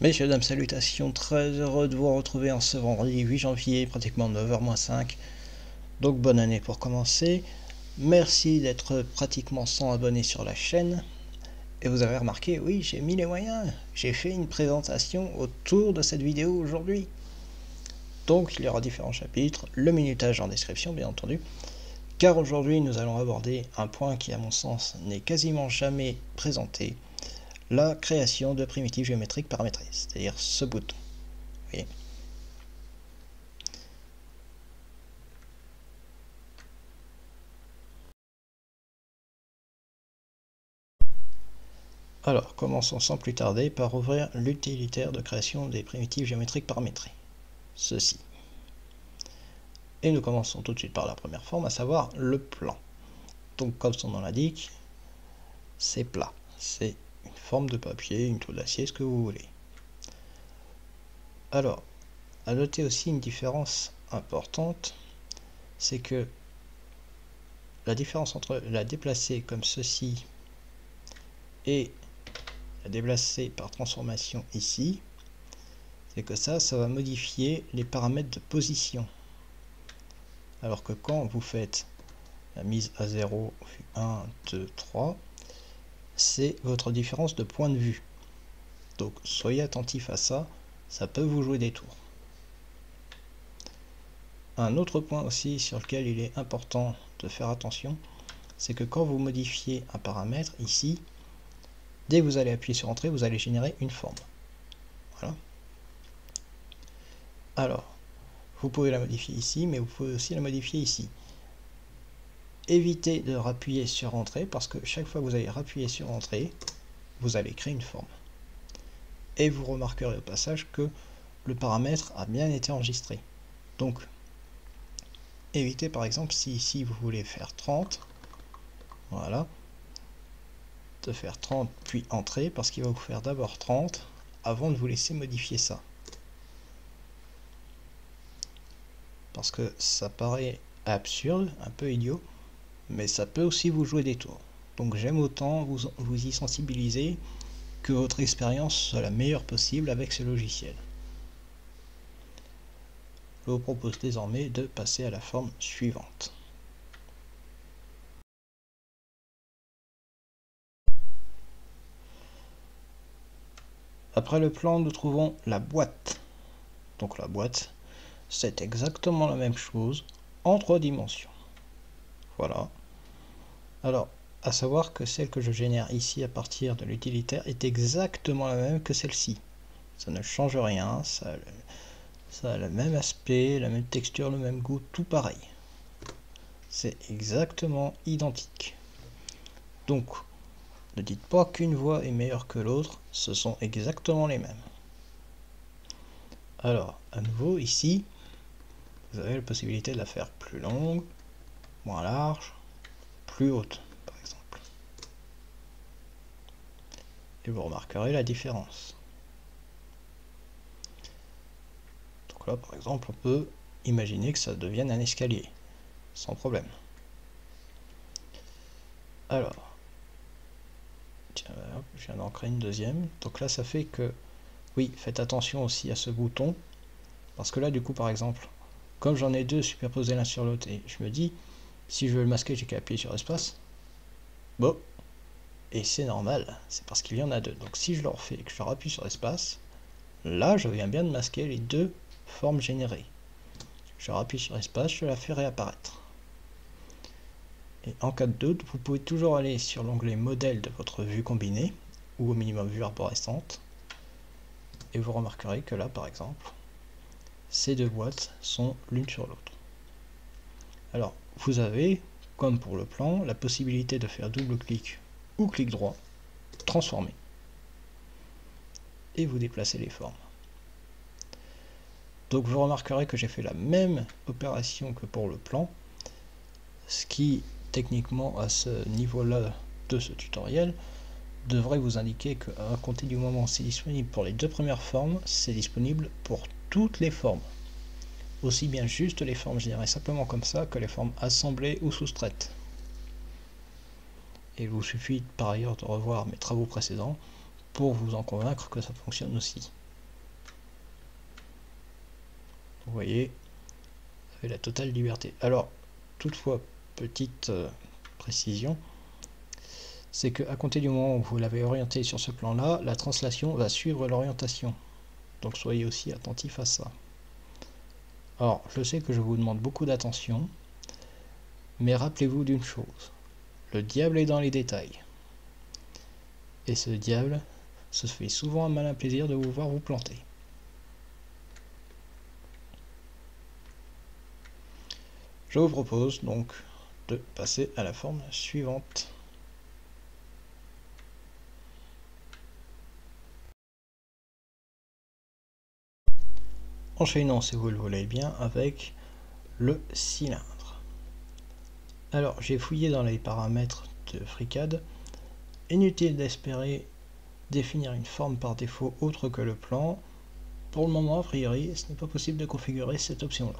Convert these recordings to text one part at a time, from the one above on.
Messieurs, dames, salutations, très heureux de vous retrouver en ce vendredi 8 janvier, pratiquement 9h-5. Donc bonne année pour commencer. Merci d'être pratiquement 100 abonnés sur la chaîne. Et vous avez remarqué, oui, j'ai mis les moyens. J'ai fait une présentation autour de cette vidéo aujourd'hui. Donc il y aura différents chapitres, le minutage en description bien entendu. Car aujourd'hui nous allons aborder un point qui à mon sens n'est quasiment jamais présenté. La création de primitives géométriques paramétrées, c'est-à-dire ce bouton. Vous voyez. Alors, commençons sans plus tarder par ouvrir l'utilitaire de création des primitives géométriques paramétrées. Ceci. Et nous commençons tout de suite par la première forme, à savoir le plan. Donc, comme son nom l'indique, c'est plat. C'est une forme de papier, une toile d'acier, ce que vous voulez. Alors, à noter aussi une différence importante, c'est que la différence entre la déplacer comme ceci et la déplacer par transformation ici, c'est que ça va modifier les paramètres de position. Alors que quand vous faites la mise à 0, 1, 2, 3, c'est votre différence de point de vue. Donc soyez attentif à ça, ça peut vous jouer des tours. Un autre point aussi sur lequel il est important de faire attention, c'est que quand vous modifiez un paramètre ici, dès que vous allez appuyer sur Entrée, vous allez générer une forme. Voilà. Alors, vous pouvez la modifier ici, mais vous pouvez aussi la modifier ici. Évitez de rappuyer sur Entrée, parce que chaque fois que vous allez rappuyer sur Entrée, vous allez créer une forme. Et vous remarquerez au passage que le paramètre a bien été enregistré. Donc, évitez par exemple, si ici vous voulez faire 30, voilà, de faire 30 puis Entrée, parce qu'il va vous faire d'abord 30 avant de vous laisser modifier ça. Parce que ça paraît absurde, un peu idiot, mais ça peut aussi vous jouer des tours. Donc j'aime autant vous y sensibiliser que votre expérience soit la meilleure possible avec ce logiciel. Je vous propose désormais de passer à la forme suivante. Après le plan, nous trouvons la boîte. Donc la boîte, c'est exactement la même chose en 3 dimensions. Voilà. Alors, à savoir que celle que je génère ici à partir de l'utilitaire est exactement la même que celle-ci. Ça ne change rien, ça a le même aspect, la même texture, le même goût, tout pareil. C'est exactement identique. Donc, ne dites pas qu'une voie est meilleure que l'autre, ce sont exactement les mêmes. Alors, à nouveau, ici, vous avez la possibilité de la faire plus longue, moins large, plus haute, par exemple. Et vous remarquerez la différence. Donc là, par exemple, on peut imaginer que ça devienne un escalier, sans problème. Alors, tiens, hop, je viens d'en créer une deuxième. Donc là, ça fait que, oui, faites attention aussi à ce bouton, parce que là, du coup, par exemple, comme j'en ai deux superposés l'un sur l'autre, et je me dis, si je veux le masquer, j'ai qu'à appuyer sur espace. Bon, et c'est normal, c'est parce qu'il y en a deux. Donc si je le refais et que je appuie sur espace, là, je viens bien de masquer les deux formes générées. Je rappuie sur espace, je la fais réapparaître. Et en cas de doute, vous pouvez toujours aller sur l'onglet modèle de votre vue combinée, ou au minimum vue arborescente, et vous remarquerez que là, par exemple, ces deux boîtes sont l'une sur l'autre. Alors, vous avez, comme pour le plan, la possibilité de faire double-clic ou clic droit, transformer, et vous déplacez les formes. Donc vous remarquerez que j'ai fait la même opération que pour le plan, ce qui techniquement à ce niveau-là de ce tutoriel devrait vous indiquer qu'à compter du moment où c'est disponible pour les deux premières formes, c'est disponible pour toutes les formes. Aussi bien juste les formes générées simplement comme ça que les formes assemblées ou soustraites. Et il vous suffit par ailleurs de revoir mes travaux précédents pour vous en convaincre que ça fonctionne aussi. Vous voyez, vous avez la totale liberté. Alors, toutefois, petite précision, c'est qu'à compter du moment où vous l'avez orienté sur ce plan-là, la translation va suivre l'orientation. Donc soyez aussi attentif à ça. Alors, je sais que je vous demande beaucoup d'attention, mais rappelez-vous d'une chose, le diable est dans les détails. Et ce diable se fait souvent un malin plaisir de vous voir vous planter. Je vous propose donc de passer à la forme suivante. Enchaînons, si vous le voulez bien, avec le cylindre. Alors, j'ai fouillé dans les paramètres de FreeCAD. Inutile d'espérer définir une forme par défaut autre que le plan. Pour le moment, a priori, ce n'est pas possible de configurer cette option-là.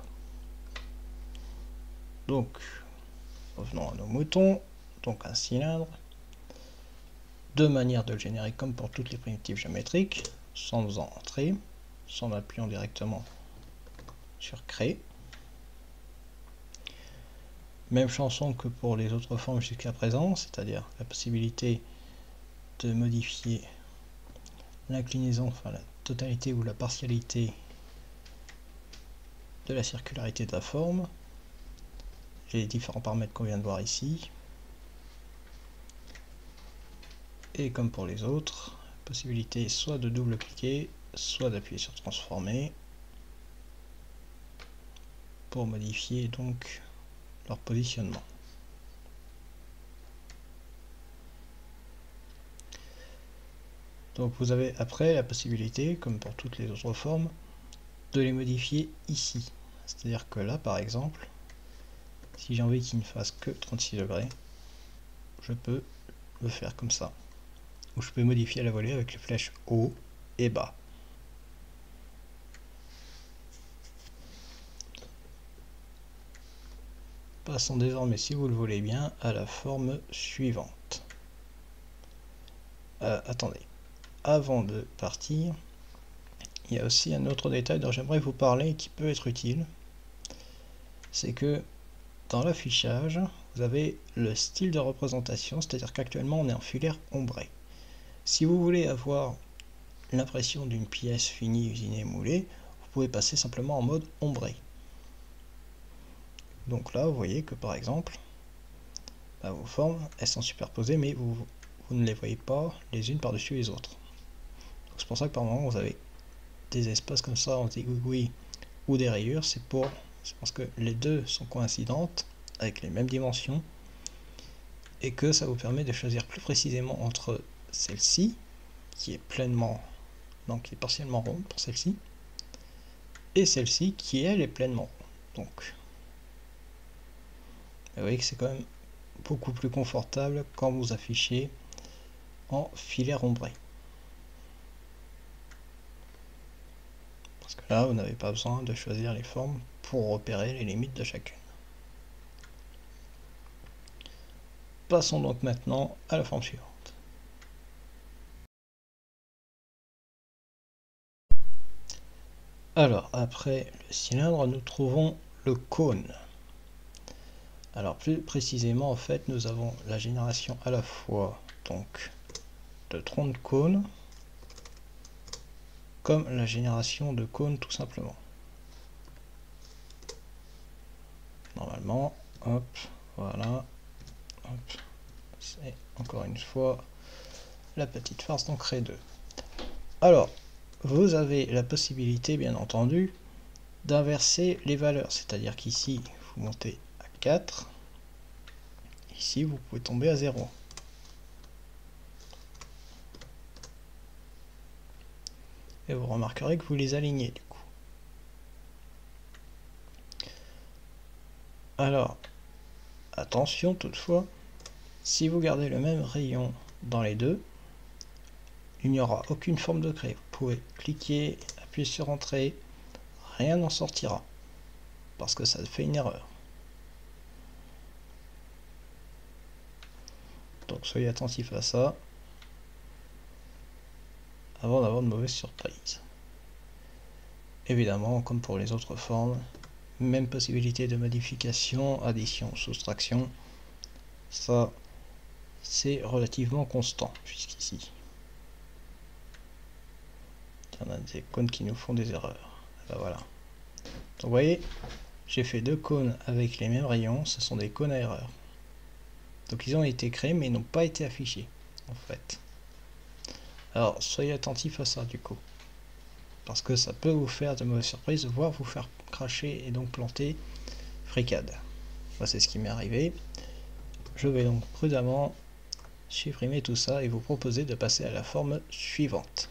Donc, revenons à nos moutons. Donc, un cylindre. Deux manières de le générer comme pour toutes les primitives géométriques, sans faisant entrer, en appuyant directement sur créer. Même chanson que pour les autres formes jusqu'à présent, c'est-à-dire la possibilité de modifier l'inclinaison, enfin la totalité ou la partialité de la circularité de la forme. J'ai les différents paramètres qu'on vient de voir ici. Et comme pour les autres, possibilité soit de double-cliquer, soit d'appuyer sur transformer pour modifier donc leur positionnement. Donc vous avez après la possibilité, comme pour toutes les autres formes, de les modifier ici. C'est-à-dire que là, par exemple, si j'ai envie qu'il ne fasse que 36 degrés, je peux le faire comme ça. Ou je peux modifier la volée avec les flèches haut et bas. Passons désormais, si vous le voulez bien, à la forme suivante. Attendez, avant de partir, il y a aussi un autre détail dont j'aimerais vous parler qui peut être utile. C'est que dans l'affichage, vous avez le style de représentation, c'est-à-dire qu'actuellement on est en filaire ombré. Si vous voulez avoir l'impression d'une pièce finie, usinée, moulée, vous pouvez passer simplement en mode ombré. Donc là, vous voyez que par exemple, vos formes, elles sont superposées, mais vous ne les voyez pas les unes par-dessus les autres. C'est pour ça que par moment, vous avez des espaces comme ça en zigouigoui ou des rayures, c'est parce que les deux sont coïncidentes, avec les mêmes dimensions, et que ça vous permet de choisir plus précisément entre celle-ci, qui est pleinement, donc qui est partiellement ronde pour celle-ci, et celle-ci qui elle est pleinement ronde. Donc, vous voyez que c'est quand même beaucoup plus confortable quand vous affichez en filaire ombré. Parce que là, vous n'avez pas besoin de choisir les formes pour repérer les limites de chacune. Passons donc maintenant à la forme suivante. Alors, après le cylindre, nous trouvons le cône. Alors, plus précisément, en fait, nous avons la génération à la fois donc de tronc de cône, comme la génération de cône tout simplement. Normalement, hop, voilà, hop, c'est encore une fois la petite farce d'en créer deux. Alors, vous avez la possibilité, bien entendu, d'inverser les valeurs, c'est-à-dire qu'ici, vous montez à 4, ici, vous pouvez tomber à 0. Et vous remarquerez que vous les alignez du coup. Alors, attention toutefois, si vous gardez le même rayon dans les deux, il n'y aura aucune forme de craie. Vous pouvez cliquer, appuyer sur Entrée, rien n'en sortira, parce que ça fait une erreur. Donc soyez attentifs à ça, avant d'avoir de mauvaises surprises. Évidemment, comme pour les autres formes, même possibilité de modification, addition, soustraction. Ça, c'est relativement constant jusqu'ici. On a des cônes qui nous font des erreurs. Ben voilà. Donc vous voyez, j'ai fait deux cônes avec les mêmes rayons, ce sont des cônes à erreur. Donc ils ont été créés mais ils n'ont pas été affichés en fait. Alors soyez attentifs à ça du coup. Parce que ça peut vous faire de mauvaises surprises, voire vous faire cracher et donc planter fricade. Moi c'est ce qui m'est arrivé. Je vais donc prudemment supprimer tout ça et vous proposer de passer à la forme suivante.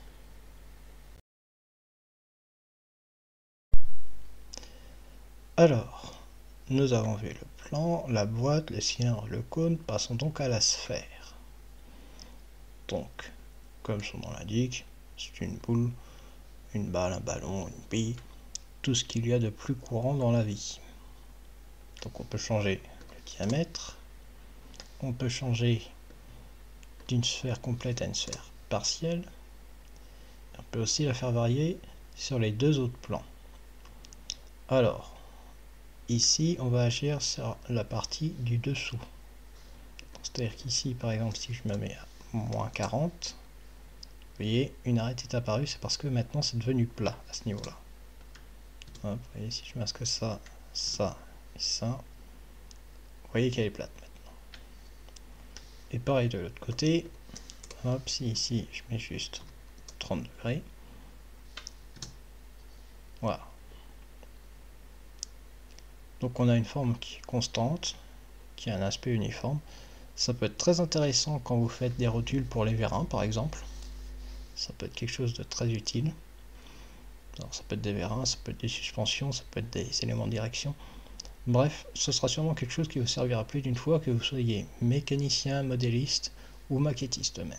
Alors, nous avons vu le plan, la boîte, le cylindre, le cône, passons donc à la sphère. Donc, comme son nom l'indique, c'est une boule, une balle, un ballon, une bille, tout ce qu'il y a de plus courant dans la vie. Donc on peut changer le diamètre, on peut changer d'une sphère complète à une sphère partielle, on peut aussi la faire varier sur les deux autres plans. Alors, ici on va agir sur la partie du dessous. C'est-à-dire qu'ici par exemple si je me mets à moins 40, vous voyez, une arête est apparue, c'est parce que maintenant c'est devenu plat à ce niveau-là. Hop, vous voyez, si je masque ça, ça et ça, vous voyez qu'elle est plate maintenant. Et pareil de l'autre côté, hop, si ici je mets juste 30 degrés, voilà. Donc on a une forme qui est constante, qui a un aspect uniforme. Ça peut être très intéressant quand vous faites des rotules pour les vérins par exemple. Ça peut être quelque chose de très utile. Alors, ça peut être des vérins, ça peut être des suspensions, ça peut être des éléments de direction. Bref, ce sera sûrement quelque chose qui vous servira plus d'une fois que vous soyez mécanicien, modéliste ou maquettiste même.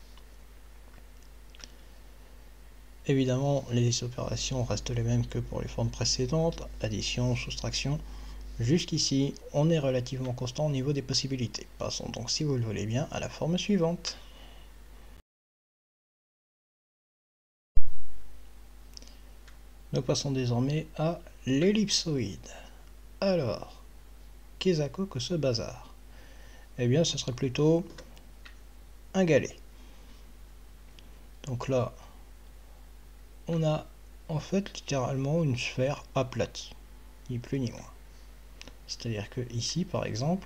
Évidemment, les opérations restent les mêmes que pour les formes précédentes, addition, soustraction. Jusqu'ici, on est relativement constant au niveau des possibilités. Passons donc, si vous le voulez bien, à la forme suivante. Nous passons désormais à l'ellipsoïde. Alors, qu'est-ce que ce bazar? Eh bien, ce serait plutôt un galet. Donc là, on a en fait littéralement une sphère aplatie, ni plus ni moins. C'est-à-dire que ici, par exemple,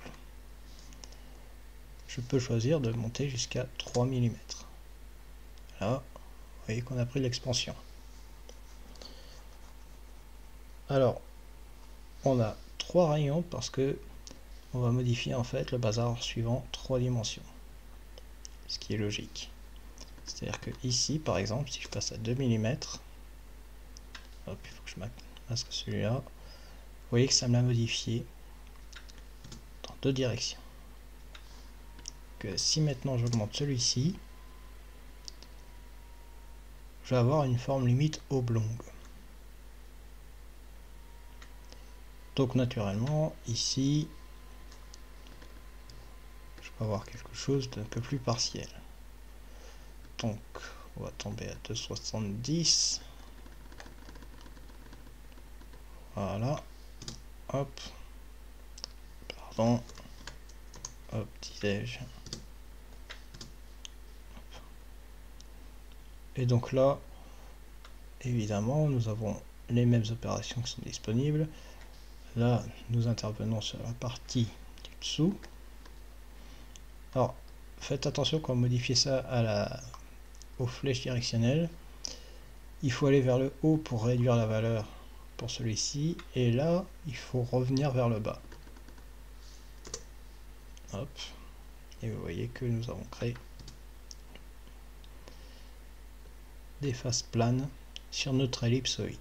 je peux choisir de monter jusqu'à 3 mm. Là, vous voyez qu'on a pris l'expansion. Alors, on a 3 rayons parce que on va modifier en fait le bazar suivant 3 dimensions. Ce qui est logique. C'est-à-dire que ici, par exemple, si je passe à 2 mm, hop, il faut que je masque celui-là, vous voyez que ça me l'a modifié dans 2 directions. Que si maintenant j'augmente celui-ci, je vais avoir une forme limite oblongue. Donc naturellement, ici, je vais avoir quelque chose d'un peu plus partiel. Donc, on va tomber à 2,70. Voilà. Hop. Pardon. Hop, disais-je. Et donc là, évidemment, nous avons les mêmes opérations qui sont disponibles. Là, nous intervenons sur la partie du dessous. Alors, faites attention quand vous modifiez ça aux flèches directionnelles. Il faut aller vers le haut pour réduire la valeur pour celui-ci. Et là, il faut revenir vers le bas. Hop. Et vous voyez que nous avons créé des faces planes sur notre ellipsoïde.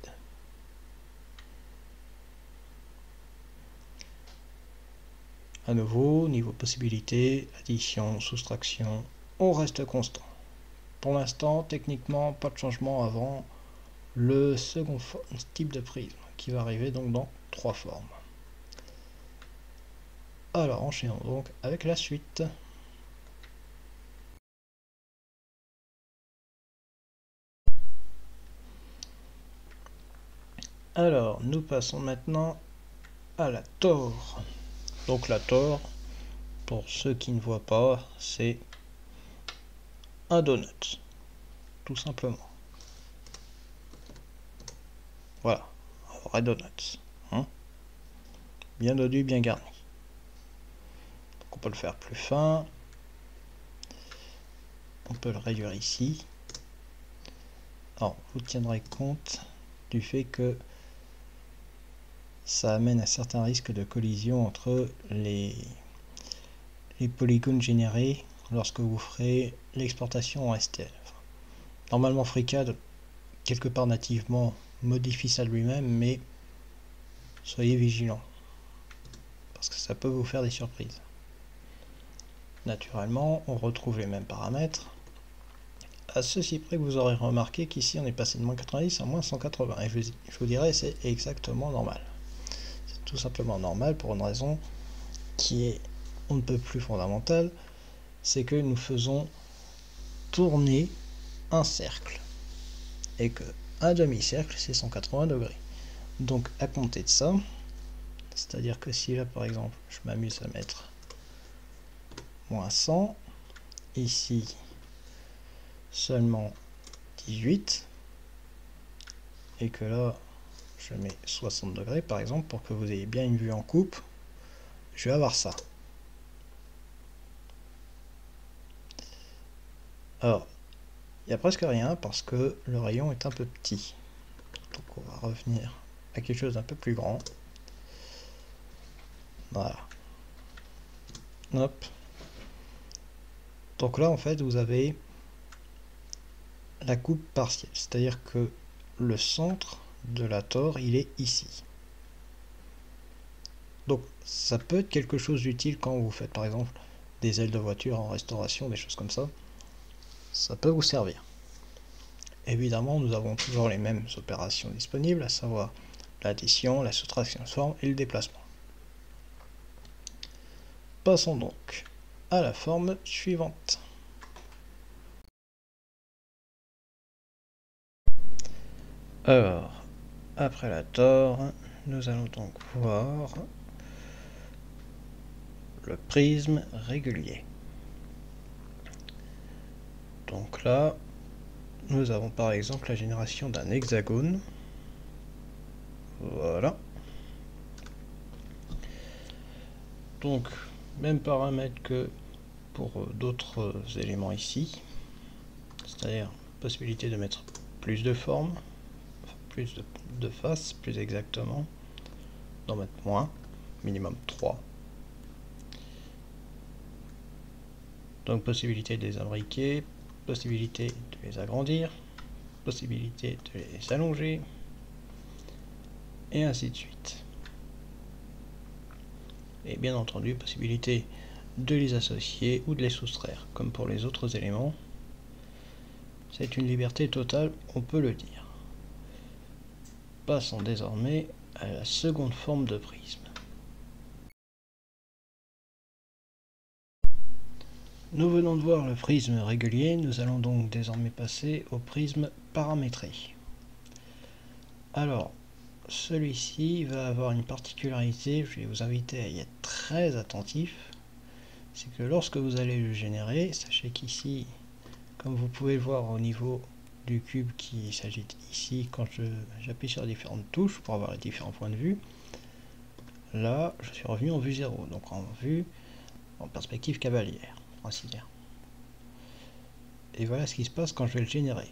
À nouveau, niveau possibilité, addition, soustraction, on reste constant. Pour l'instant, techniquement, pas de changement avant le second type de prisme, qui va arriver donc dans 3 formes. Alors, enchaînons donc avec la suite. Alors, nous passons maintenant à la tore. Donc la tore, pour ceux qui ne voient pas, c'est un donut, tout simplement. Voilà, un vrai donut. Hein, bien dodu, bien garni. Donc on peut le faire plus fin. On peut le réduire ici. Alors, vous tiendrez compte du fait que ça amène un certain risque de collision entre les polygones générés lorsque vous ferez l'exportation en STL. Normalement, FreeCAD, quelque part nativement, modifie ça lui-même, mais soyez vigilants, parce que ça peut vous faire des surprises. Naturellement, on retrouve les mêmes paramètres, à ceci près que vous aurez remarqué qu'ici on est passé de moins 90 à moins 180, et je vous dirais c'est exactement normal. C'est tout simplement normal pour une raison qui est on ne peut plus fondamentale, c'est que nous faisons tourner un cercle, et que un demi-cercle c'est 180 degrés. Donc à compter de ça, c'est-à-dire que si là par exemple je m'amuse à mettre moins 100, ici seulement 18, et que là je mets 60 degrés par exemple pour que vous ayez bien une vue en coupe, je vais avoir ça. Alors il n'y a presque rien parce que le rayon est un peu petit, donc on va revenir à quelque chose d'un peu plus grand. Voilà, hop. Donc là en fait vous avez la coupe partielle, c'est-à-dire que le centre de la tore il est ici. Donc ça peut être quelque chose d'utile quand vous faites par exemple des ailes de voiture en restauration, des choses comme ça. Ça peut vous servir. Évidemment, nous avons toujours les mêmes opérations disponibles, à savoir l'addition, la soustraction de forme et le déplacement. Passons donc à la forme suivante. Alors, après la tore, nous allons donc voir le prisme régulier. Donc là, nous avons par exemple la génération d'un hexagone. Voilà. Donc, même paramètre que pour d'autres éléments ici. C'est-à-dire possibilité de mettre plus de formes, plus de faces, plus exactement, d'en mettre moins, minimum 3. Donc possibilité de les imbriquer, possibilité de les agrandir, possibilité de les allonger, et ainsi de suite. Et bien entendu, possibilité de les associer ou de les soustraire, comme pour les autres éléments. C'est une liberté totale, on peut le dire. Passons désormais à la seconde forme de prisme. Nous venons de voir le prisme régulier, nous allons donc désormais passer au prisme paramétré. Alors, celui-ci va avoir une particularité, je vais vous inviter à y être très attentif, c'est que lorsque vous allez le générer, sachez qu'ici, comme vous pouvez le voir au niveau du cube qui s'agite ici, quand j'appuie sur différentes touches pour avoir les différents points de vue, là je suis revenu en vue 0, donc en vue en perspective cavalière, on va ainsi dire. Et voilà ce qui se passe quand je vais le générer.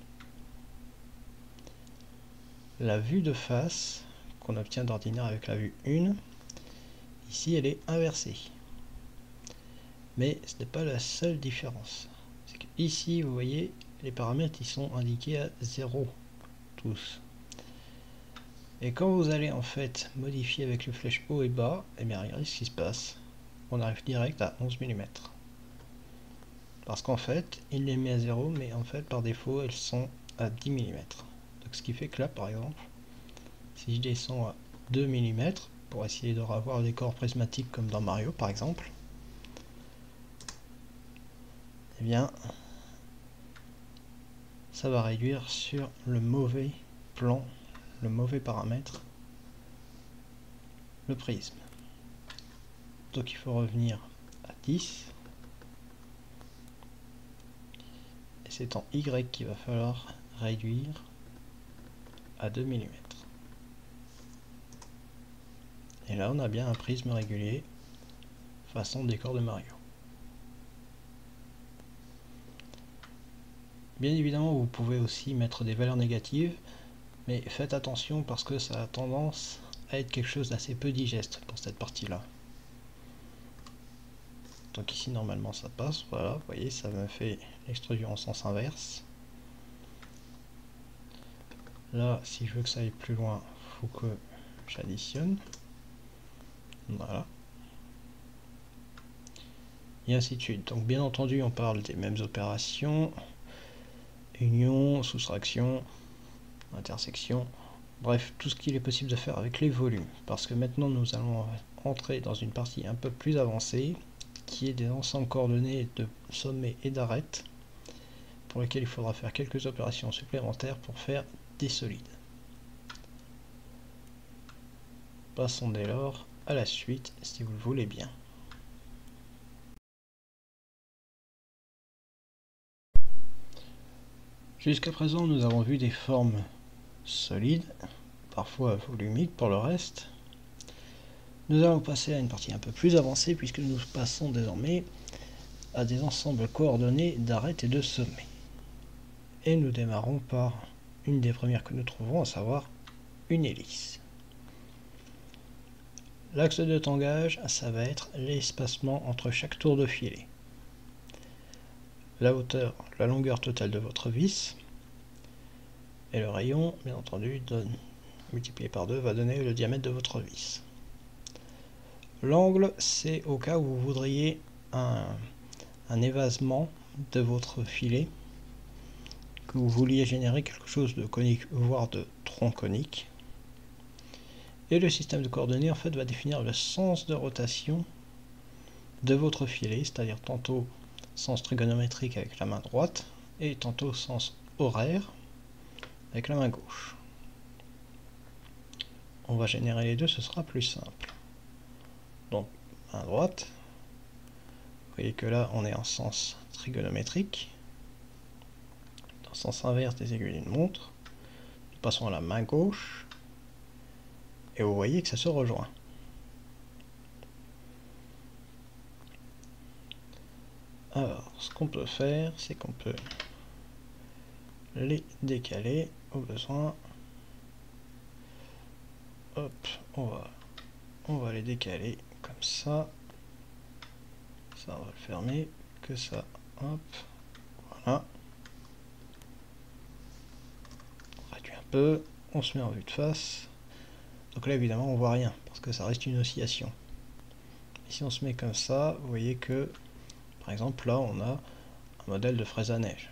La vue de face qu'on obtient d'ordinaire avec la vue 1, ici elle est inversée. Mais ce n'est pas la seule différence. C'est que ici, vous voyez, les paramètres ils sont indiqués à 0, tous. Et quand vous allez en fait modifier avec le flèche haut et bas, et bien regardez ce qui se passe. On arrive direct à 11 mm. Parce qu'en fait, il les met à 0, mais en fait, par défaut, elles sont à 10 mm. Donc ce qui fait que là, par exemple, si je descends à 2 mm, pour essayer de revoir des décor prismatique comme dans Mario, par exemple, eh bien, ça va réduire sur le mauvais plan, le mauvais paramètre le prisme. Donc il faut revenir à 10. Et c'est en Y qu'il va falloir réduire à 2 mm. Et là on a bien un prisme régulier façon décor de Mario. Bien évidemment vous pouvez aussi mettre des valeurs négatives, mais faites attention parce que ça a tendance à être quelque chose d'assez peu digeste pour cette partie là. Donc ici normalement ça passe, voilà, vous voyez ça me fait l'extrusion en sens inverse. Là si je veux que ça aille plus loin, il faut que j'additionne. Voilà. Et ainsi de suite. Donc bien entendu on parle des mêmes opérations, union, soustraction, intersection, bref tout ce qu'il est possible de faire avec les volumes, parce que maintenant nous allons entrer dans une partie un peu plus avancée qui est des ensembles coordonnés de sommets et d'arêtes pour lesquels il faudra faire quelques opérations supplémentaires pour faire des solides. Passons dès lors à la suite si vous le voulez bien. Jusqu'à présent nous avons vu des formes solides, parfois volumiques pour le reste. Nous allons passer à une partie un peu plus avancée puisque nous passons désormais à des ensembles coordonnés d'arêtes et de sommets. Et nous démarrons par une des premières que nous trouvons, à savoir une hélice. L'axe de tangage, ça va être l'espacement entre chaque tour de filet. La hauteur, la longueur totale de votre vis. Et le rayon, bien entendu, multiplié par 2, va donner le diamètre de votre vis. L'angle, c'est au cas où vous voudriez un évasement de votre filet, que vous vouliez générer quelque chose de conique, voire de tronconique. Et le système de coordonnées en fait va définir le sens de rotation de votre filet, c'est-à-dire tantôt sens trigonométrique avec la main droite et tantôt sens horaire avec la main gauche. On va générer les deux, ce sera plus simple. Donc main droite, vous voyez que là on est en sens trigonométrique, dans le sens inverse des aiguilles d'une montre. Nous passons à la main gauche et vous voyez que ça se rejoint. Alors, ce qu'on peut faire, c'est qu'on peut les décaler au besoin. Hop, on va les décaler comme ça. Ça, on va le fermer, que ça, hop, voilà. On réduit un peu, on se met en vue de face. Donc là, évidemment, on voit rien, parce que ça reste une oscillation. Et si on se met comme ça, vous voyez que, par exemple, là, on a un modèle de fraise à neige.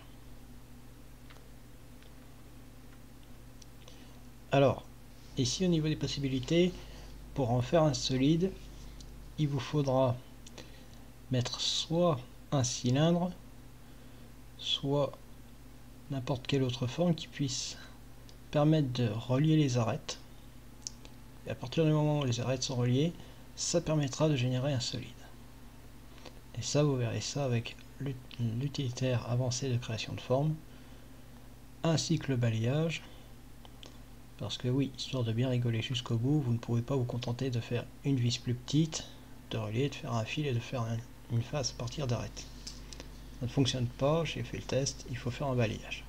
Alors, ici, au niveau des possibilités, pour en faire un solide, il vous faudra mettre soit un cylindre, soit n'importe quelle autre forme qui puisse permettre de relier les arêtes. Et à partir du moment où les arêtes sont reliées, ça permettra de générer un solide. Et ça, vous verrez ça avec l'utilitaire avancé de création de forme, ainsi que le balayage. Parce que oui, histoire de bien rigoler jusqu'au bout, vous ne pouvez pas vous contenter de faire une vis plus petite, de relier, de faire un fil et de faire une face à partir d'arêtes. Ça ne fonctionne pas, j'ai fait le test, il faut faire un balayage.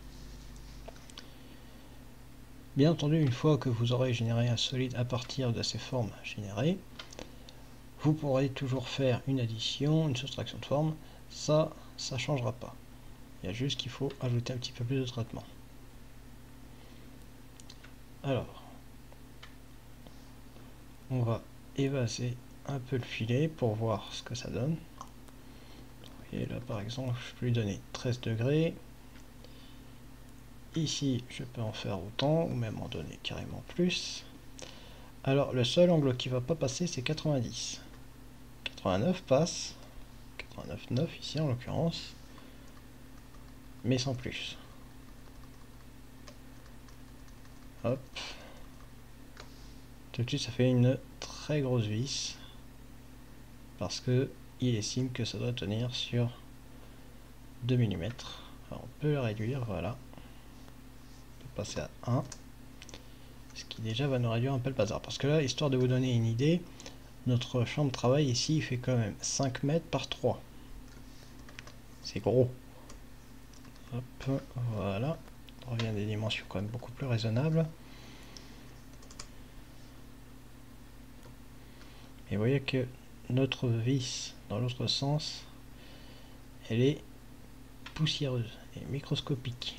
Bien entendu, une fois que vous aurez généré un solide à partir de ces formes générées, vous pourrez toujours faire une addition, une soustraction de forme, ça ne changera pas. Il y a juste qu'il faut ajouter un petit peu plus de traitement. Alors, on va évaser un peu le filet pour voir ce que ça donne. Et là par exemple, je peux lui donner 13 degrés. Ici, je peux en faire autant, ou même en donner carrément plus. Alors, le seul angle qui va pas passer, c'est 90. 89 passe. 89,9 ici en l'occurrence. Mais sans plus. Hop. Tout de suite, ça fait une très grosse vis parce que il estime que ça doit tenir sur 2 mm. Alors on peut le réduire, voilà. On peut passer à 1. Ce qui déjà va nous réduire un peu le bazar. Parce que là, histoire de vous donner une idée, notre champ de travail ici, il fait quand même 5 mètres par 3. C'est gros. Hop, voilà. On revient à des dimensions quand même beaucoup plus raisonnables. Et vous voyez que notre vis, dans l'autre sens, elle est poussiéreuse et microscopique.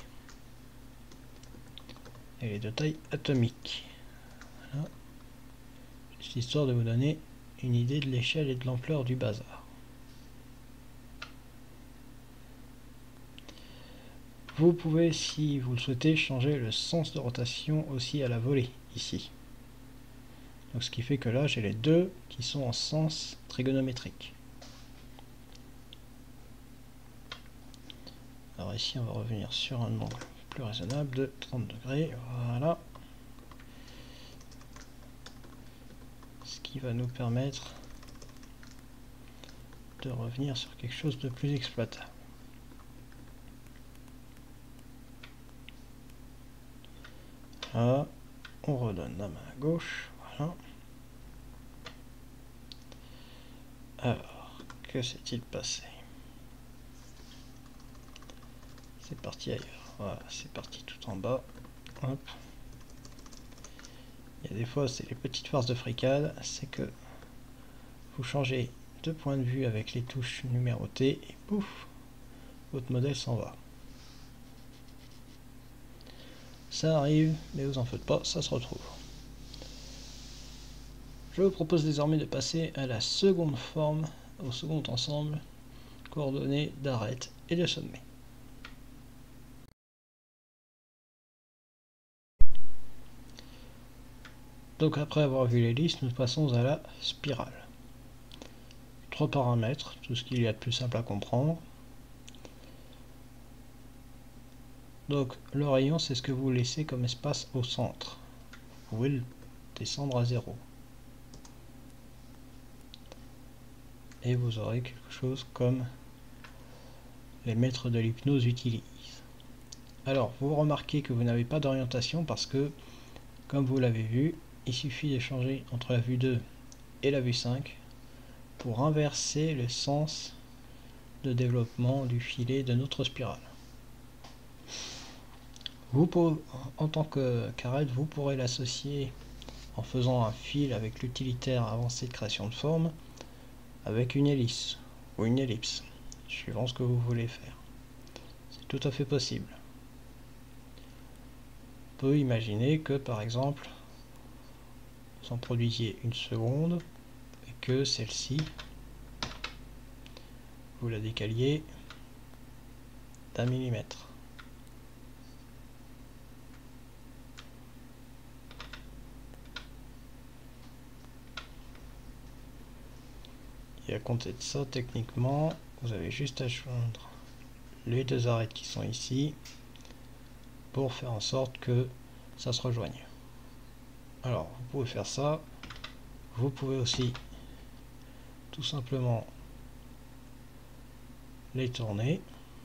Elle est de taille atomique. Voilà. Juste histoire de vous donner une idée de l'échelle et de l'ampleur du bazar. Vous pouvez, si vous le souhaitez, changer le sens de rotation aussi à la volée, ici. Donc ce qui fait que là, j'ai les deux qui sont en sens trigonométrique. Alors ici, on va revenir sur un angle plus raisonnable de 30 degrés. Voilà. Ce qui va nous permettre de revenir sur quelque chose de plus exploitable. Là, on redonne la main à gauche. Voilà. Alors, que s'est-il passé? C'est parti ailleurs. Voilà, c'est parti tout en bas. Hop. Il y a des fois, c'est les petites farces de fricade. C'est que vous changez de point de vue avec les touches numérotées et pouf, votre modèle s'en va. Ça arrive, mais vous en faites pas, ça se retrouve. Je vous propose désormais de passer à la seconde forme, au second ensemble, coordonnées d'arête et de sommet. Donc après avoir vu l'hélice, nous passons à la spirale. 3 paramètres, tout ce qu'il y a de plus simple à comprendre. Donc le rayon, c'est ce que vous laissez comme espace au centre. Vous pouvez le descendre à 0. Et vous aurez quelque chose comme les maîtres de l'hypnose utilisent. Alors vous remarquez que vous n'avez pas d'orientation parce que, comme vous l'avez vu, il suffit de changer entre la vue 2 et la vue 5 pour inverser le sens de développement du filet de notre spirale. Vous pouvez, en tant qu'arête, vous pourrez l'associer en faisant un fil avec l'utilitaire avancé de création de forme avec une hélice ou une ellipse, suivant ce que vous voulez faire. C'est tout à fait possible. On peut imaginer que par exemple vous en produisiez une seconde et que celle-ci vous la décaliez d'1 millimètre. Et à compter de ça, techniquement, vous avez juste à joindre les deux arêtes qui sont ici pour faire en sorte que ça se rejoigne. Alors, vous pouvez faire ça. Vous pouvez aussi tout simplement les tourner.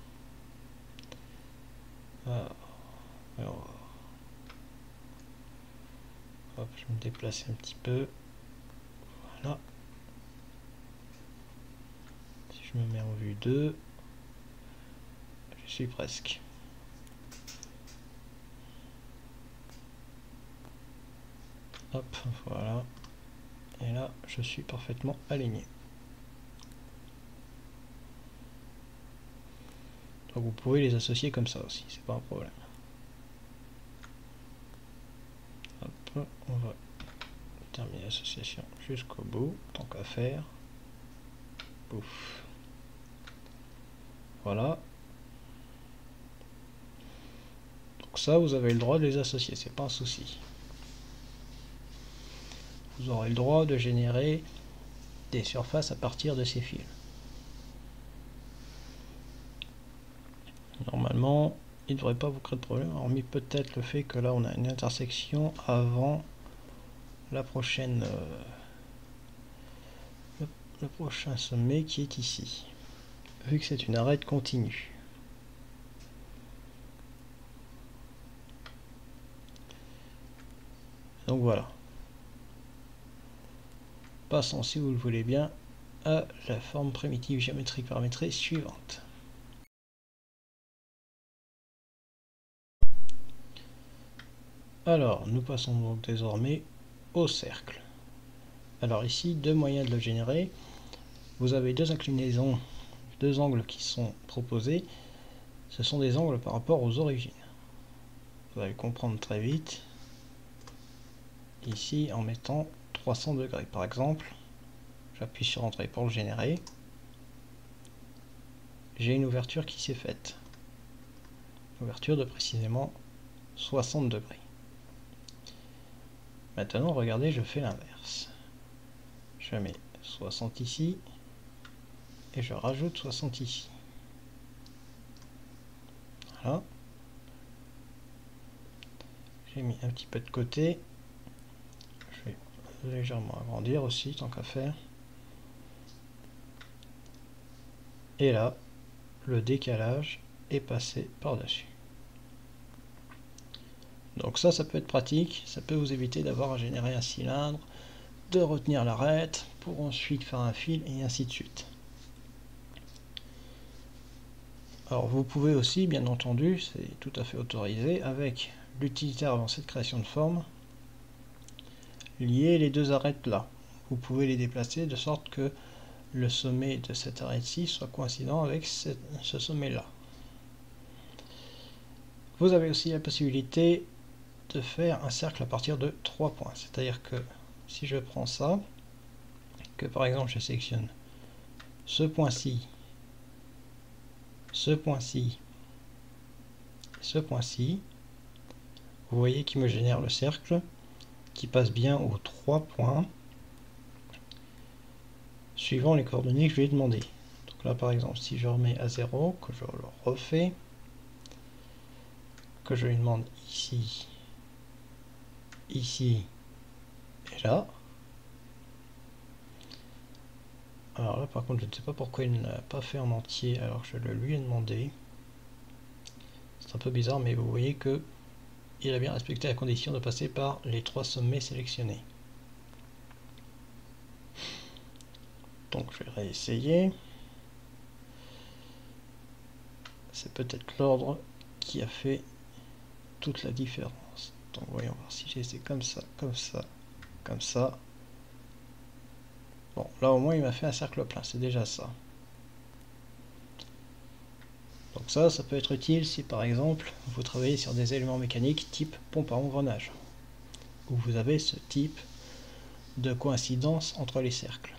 Alors, hop, je vais me déplacer un petit peu. Voilà. Si je me mets en vue 2, je suis presque. Hop, voilà. Et là, je suis parfaitement aligné. Donc vous pouvez les associer comme ça aussi, c'est pas un problème. Hop, on va terminer l'association jusqu'au bout, tant qu'à faire. Pouf. Voilà. Donc ça, vous avez le droit de les associer, c'est pas un souci. Vous aurez le droit de générer des surfaces à partir de ces fils. Normalement, il ne devrait pas vous créer de problème, hormis peut-être le fait que là on a une intersection avant la prochaine le prochain sommet qui est ici, vu que c'est une arête continue. Donc voilà. Passons, si vous le voulez bien, à la forme primitive géométrique paramétrée suivante. Alors, nous passons donc désormais au cercle. Alors ici, deux moyens de le générer. Vous avez deux inclinaisons, deux angles qui sont proposés. Ce sont des angles par rapport aux origines. Vous allez comprendre très vite. Ici, en mettant 300 degrés par exemple, j'appuie sur Entrée pour le générer. J'ai une ouverture qui s'est faite. Ouverture de précisément 60 degrés. Maintenant, regardez, je fais l'inverse. Je mets 60 ici et je rajoute 60 ici. Voilà. J'ai mis un petit peu de côté. Je vais légèrement agrandir aussi, tant qu'à faire. Et là, le décalage est passé par-dessus. Donc ça peut être pratique, ça peut vous éviter d'avoir à générer un cylindre, de retenir l'arête, pour ensuite faire un fil, et ainsi de suite. Alors vous pouvez aussi, bien entendu, c'est tout à fait autorisé, avec l'utilitaire avancé de création de forme, lier les deux arêtes là. Vous pouvez les déplacer de sorte que le sommet de cette arête-ci soit coïncident avec ce sommet-là. Vous avez aussi la possibilité de faire un cercle à partir de 3 points. C'est-à-dire que si je prends ça, que par exemple je sélectionne ce point-ci, ce point-ci, ce point-ci, vous voyez qu'il me génère le cercle qui passe bien aux 3 points suivant les coordonnées que je lui ai demandé. Donc là par exemple si je remets à 0, que je le refais, que je lui demande ici, ici et là. Alors là par contre je ne sais pas pourquoi il ne l'a pas fait en entier alors que je le lui ai demandé. C'est un peu bizarre mais vous voyez que il a bien respecté la condition de passer par les 3 sommets sélectionnés. Donc je vais réessayer. C'est peut-être l'ordre qui a fait toute la différence. Donc voyons voir si j'ai essayé comme ça, comme ça, comme ça. Bon, là au moins il m'a fait un cercle plein, c'est déjà ça. Donc ça peut être utile si par exemple vous travaillez sur des éléments mécaniques type pompe à engrenage, où vous avez ce type de coïncidence entre les cercles.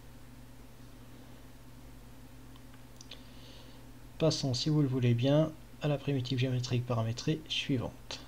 Passons, si vous le voulez bien, à la primitive géométrique paramétrée suivante.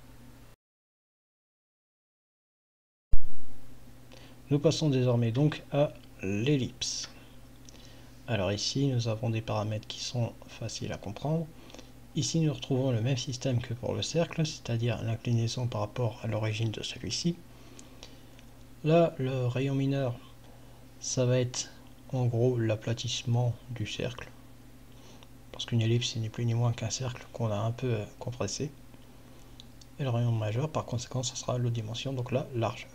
Nous passons désormais donc à l'ellipse. Alors ici, nous avons des paramètres qui sont faciles à comprendre. Ici, nous retrouvons le même système que pour le cercle, c'est-à-dire l'inclinaison par rapport à l'origine de celui-ci. Là, le rayon mineur, ça va être en gros l'aplatissement du cercle. Parce qu'une ellipse, ce n'est plus ni moins qu'un cercle qu'on a un peu compressé. Et le rayon majeur, par conséquent, ce sera l'autre dimension, donc la largeur.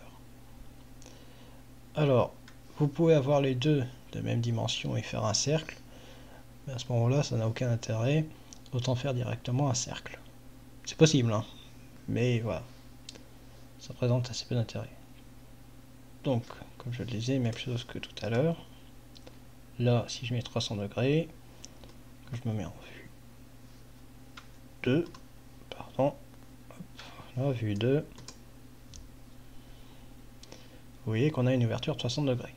Alors, vous pouvez avoir les deux de même dimension et faire un cercle, mais à ce moment-là, ça n'a aucun intérêt, autant faire directement un cercle. C'est possible, hein, mais voilà, ça présente assez peu d'intérêt. Donc, comme je le disais, même chose que tout à l'heure. Là, si je mets 300 degrés, que je me mets en vue 2, pardon, hop, là, vue 2, vous voyez qu'on a une ouverture de 300 degrés.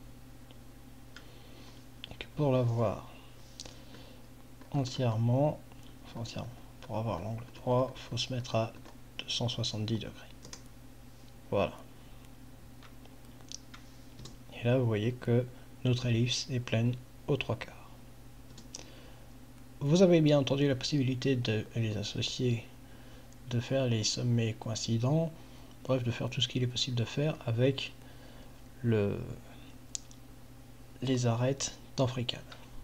Donc, pour la voir entièrement, pour avoir l'angle droit, il faut se mettre à 270 degrés. Voilà. Et là, vous voyez que notre ellipse est pleine aux 3/4. Vous avez bien entendu la possibilité de les associer, de faire les sommets coïncidents, bref, de faire tout ce qu'il est possible de faire avec les arêtes dans FreeCAD.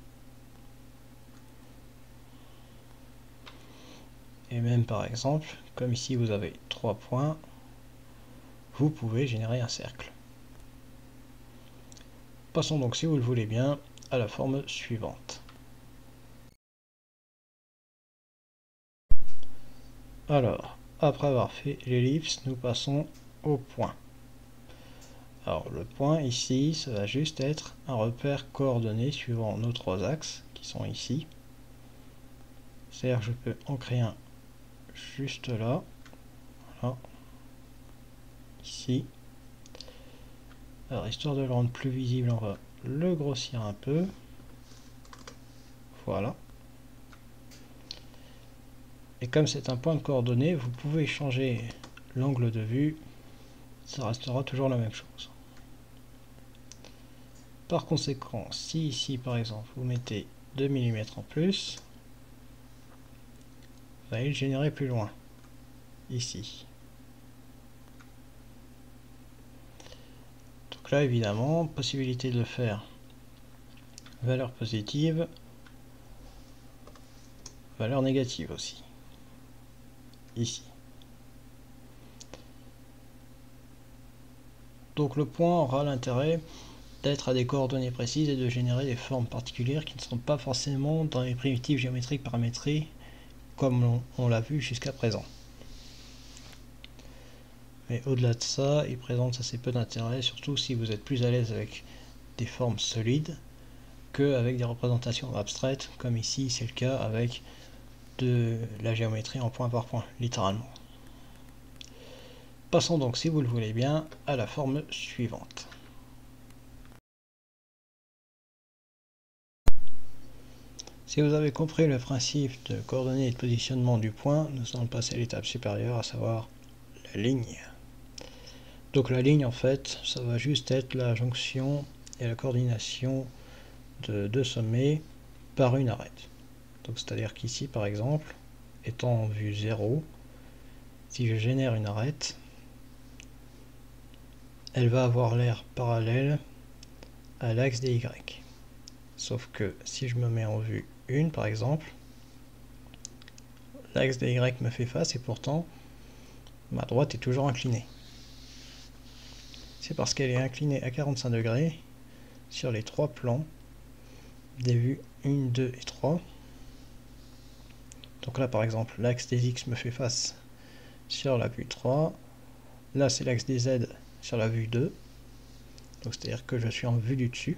Et même par exemple, comme ici vous avez 3 points, vous pouvez générer un cercle. Passons donc, si vous le voulez bien, à la forme suivante. Alors, après avoir fait l'ellipse, nous passons au point. Alors le point ici, ça va juste être un repère coordonné suivant nos 3 axes qui sont ici. C'est-à-dire que je peux en créer un juste là, voilà, ici. Alors histoire de le rendre plus visible, on va le grossir un peu. Voilà. Et comme c'est un point de coordonnée, vous pouvez changer l'angle de vue, ça restera toujours la même chose. Par conséquent, si ici par exemple vous mettez 2 mm en plus, vous allez le générer plus loin, ici. Donc là évidemment, possibilité de le faire valeur positive, valeur négative aussi, ici. Donc le point aura l'intérêt d'être à des coordonnées précises et de générer des formes particulières qui ne sont pas forcément dans les primitives géométriques paramétrées comme on l'a vu jusqu'à présent. Mais au-delà de ça, il présente assez peu d'intérêt, surtout si vous êtes plus à l'aise avec des formes solides qu'avec des représentations abstraites, comme ici c'est le cas avec de la géométrie en point par point, littéralement. Passons donc, si vous le voulez bien, à la forme suivante. Si vous avez compris le principe de coordonnées et de positionnement du point, nous allons passer à l'étape supérieure, à savoir la ligne. Donc la ligne, en fait, ça va juste être la jonction et la coordination de deux sommets par une arête. Donc c'est-à-dire qu'ici, par exemple, étant en vue 0, si je génère une arête, elle va avoir l'air parallèle à l'axe des Y. Sauf que si je me mets en vue 1, par exemple, l'axe des Y me fait face et pourtant ma droite est toujours inclinée. C'est parce qu'elle est inclinée à 45 degrés sur les trois plans des vues 1, 2 et 3. Donc là par exemple l'axe des X me fait face sur la vue 3. Là c'est l'axe des Z sur la vue 2. Donc c'est-à-dire que je suis en vue du dessus.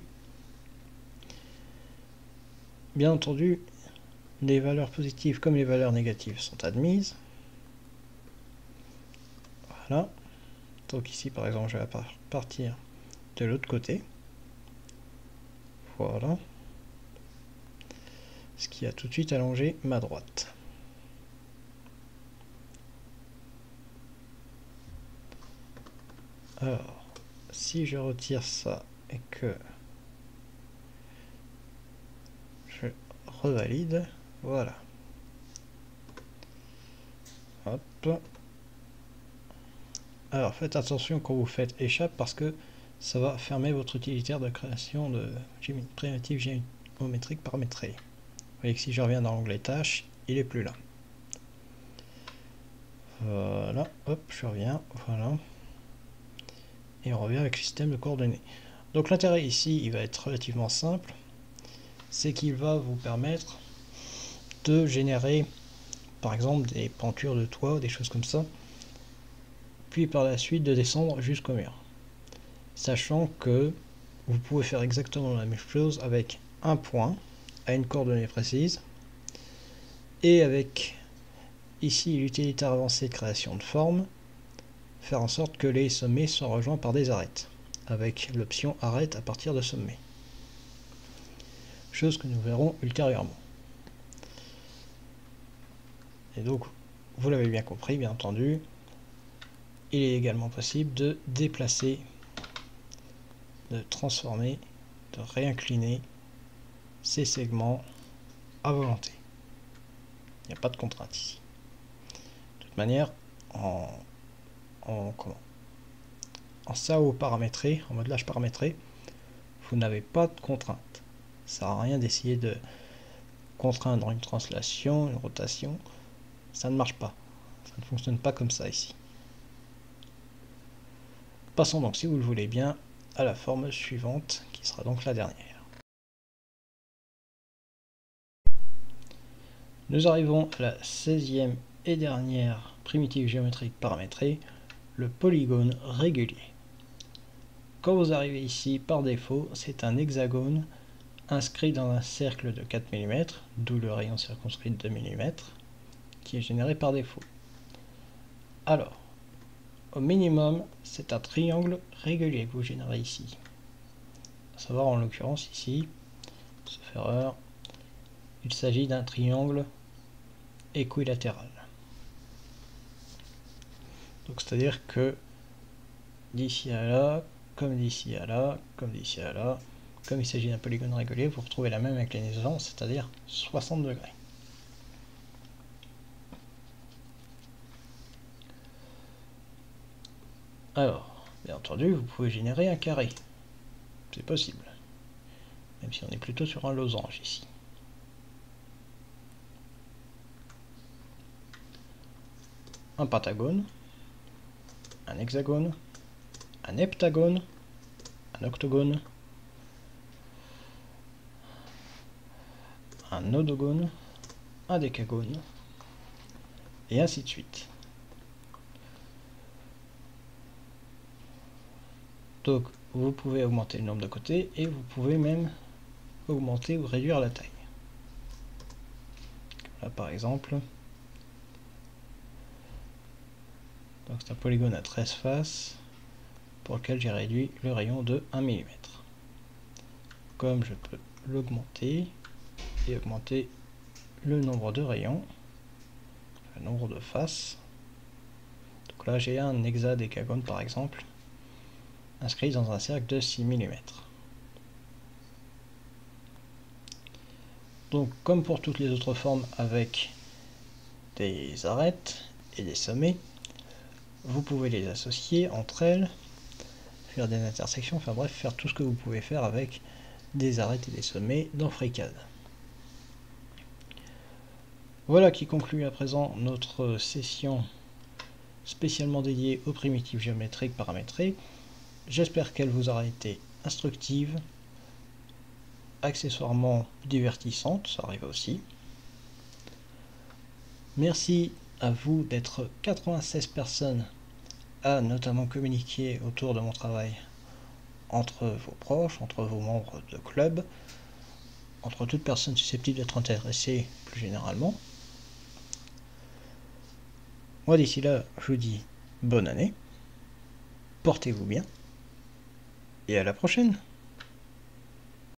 Bien entendu, les valeurs positives comme les valeurs négatives sont admises. Voilà. Donc ici par exemple je vais partir de l'autre côté. Voilà. Ce qui a tout de suite allongé ma droite. Alors, si je retire ça et que je revalide, voilà. Hop. Alors faites attention quand vous faites échappe parce que ça va fermer votre utilitaire de création de primitive géométrique paramétrée. Vous voyez que si je reviens dans l'onglet tâches, il est plus là. Voilà, hop, je reviens, voilà. Et on revient avec le système de coordonnées. Donc l'intérêt ici, il va être relativement simple. C'est qu'il va vous permettre de générer, par exemple, des pentures de toit, des choses comme ça. Puis par la suite de descendre jusqu'au mur. Sachant que vous pouvez faire exactement la même chose avec un point à une coordonnée précise et avec ici l'utilitaire avancé de création de forme, faire en sorte que les sommets soient rejoints par des arêtes avec l'option arête à partir de sommet, chose que nous verrons ultérieurement. Et donc vous l'avez bien compris, bien entendu, il est également possible de déplacer, de transformer, de réincliner ces segments à volonté. Il n'y a pas de contrainte ici. De toute manière, en SAO paramétré, en modelage paramétré, vous n'avez pas de contrainte. Ça sert à rien d'essayer de contraindre une translation, une rotation. Ça ne marche pas. Ça ne fonctionne pas comme ça ici. Passons donc, si vous le voulez bien, à la forme suivante, qui sera donc la dernière. Nous arrivons à la 16e et dernière primitive géométrique paramétrée, le polygone régulier. Quand vous arrivez ici, par défaut, c'est un hexagone inscrit dans un cercle de 4 mm, d'où le rayon circonscrit de 2 mm, qui est généré par défaut. Alors, au minimum, c'est un triangle régulier que vous générez ici. À savoir, en l'occurrence, ici, sauf erreur, il s'agit d'un triangle équilatéral. Donc, c'est-à-dire que d'ici à là, comme d'ici à là, comme d'ici à là, comme il s'agit d'un polygone régulier, vous retrouvez la même inclinaison, c'est-à-dire 60 degrés. Alors, bien entendu, vous pouvez générer un carré. C'est possible. Même si on est plutôt sur un losange ici. Un pentagone, un hexagone, un heptagone, un octogone, un nodogone, un décagone, et ainsi de suite. Donc, vous pouvez augmenter le nombre de côtés et vous pouvez même augmenter ou réduire la taille. Là, par exemple, donc c'est un polygone à 13 faces pour lequel j'ai réduit le rayon de 1 mm. Comme je peux l'augmenter et augmenter le nombre de rayons, le nombre de faces. Donc là, j'ai un hexadécagone par exemple, inscrit dans un cercle de 6 mm. Donc, comme pour toutes les autres formes avec des arêtes et des sommets, vous pouvez les associer entre elles, faire des intersections, enfin bref, faire tout ce que vous pouvez faire avec des arêtes et des sommets dans FreeCAD. Voilà qui conclut à présent notre session spécialement dédiée aux primitives géométriques paramétrées. J'espère qu'elle vous aura été instructive, accessoirement divertissante, ça arrive aussi. Merci à vous d'être 96 personnes à notamment communiquer autour de mon travail entre vos proches, entre vos membres de club, entre toute personne susceptible d'être intéressée plus généralement. Moi d'ici là, je vous dis bonne année, portez-vous bien, et à la prochaine.